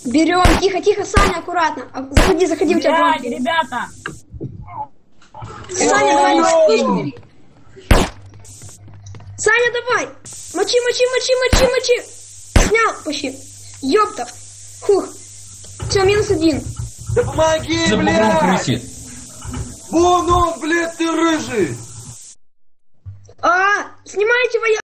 Берем. Тихо, тихо, Саня, аккуратно. Заходи, заходи, у тебя Блядь, блоки. ребята! Саня, давай, вспышку бери. Саня, давай. Мочи, мочи, мочи, мочи, мочи. Снял почти. Ёпта. Фух. Все, -1. Да помоги, За бугром блядь! крысит. Вон он, блядь, ты рыжий! Снимайте воя...